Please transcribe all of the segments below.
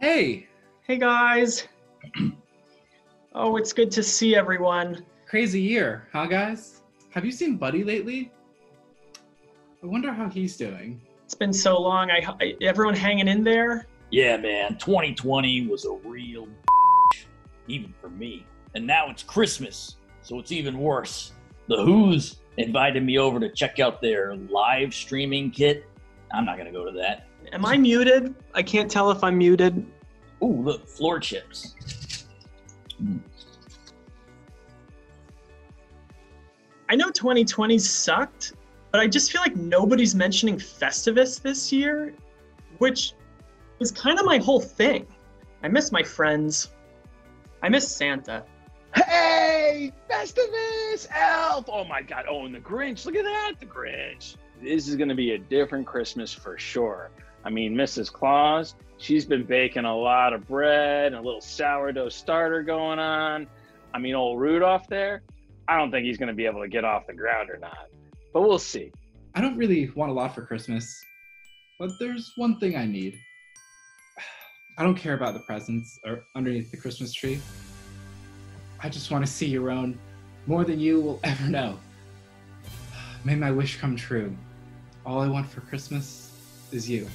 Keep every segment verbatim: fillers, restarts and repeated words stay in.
Hey, Hey guys. Oh, it's good to see everyone. crazy year, huh guys? Have you seen Buddy lately? I wonder how he's doing. It's been so long. I, I everyone hanging in there? Yeah, man, twenty twenty was a real even for me. And now it's Christmas, so it's even worse. The Who's invited me over to check out their live streaming kit. I'm not gonna go to that. Am I muted? I can't tell if I'm muted. Ooh, look, floor chips. Mm. I know twenty twenty sucked, but I just feel like nobody's mentioning Festivus this year, which is kind of my whole thing. I miss my friends. I miss Santa. Hey, Festivus, Elf! Oh my God! Oh, and the Grinch. Look at that, the Grinch. This is going to be a different Christmas for sure. I mean, Missus Claus, she's been baking a lot of bread and a little sourdough starter going on. I mean, old Rudolph there, I don't think he's going to be able to get off the ground or not, but we'll see. I don't really want a lot for Christmas, but there's one thing I need. I don't care about the presents or underneath the Christmas tree. I just want to see your own more than you will ever know. May my wish come true. All I want for Christmas is you.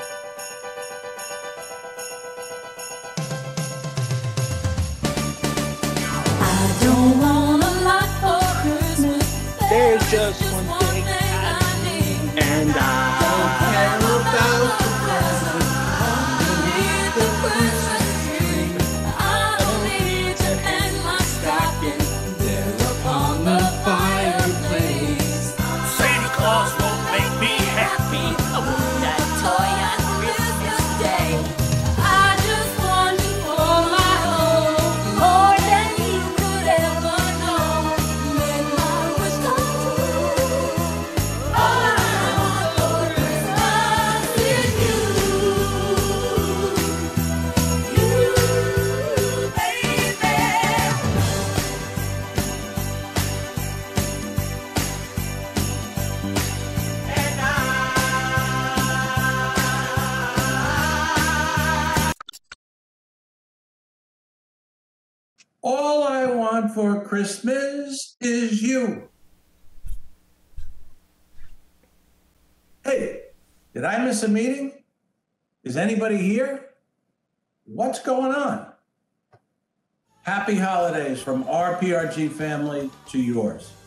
I don't want a lot for Christmas. There's just one thing I need. And I Don't care about the presents underneath the Christmas tree. I don't need to hang my stocking there upon the fireplace. Santa Claus won't make me happy. I want that toy on Christmas Day. I just want you for my own, more than you could ever know. Make my wish come true. All I want for Christmas is you, you, baby. All I want for Christmas is you. Hey, did I miss a meeting? Is anybody here? What's going on? Happy holidays from our P R G family to yours.